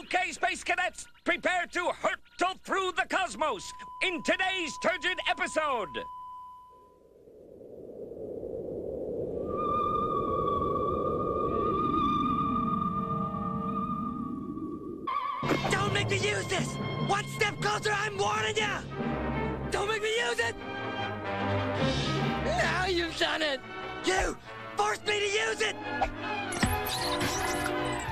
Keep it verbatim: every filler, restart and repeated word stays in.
Okay, Space Cadets, prepare to hurtle through the cosmos in today's Turgid episode. Don't make me use this! One step closer, I'm warning you! Don't make me use it! Now you've done it! You forced me to use it!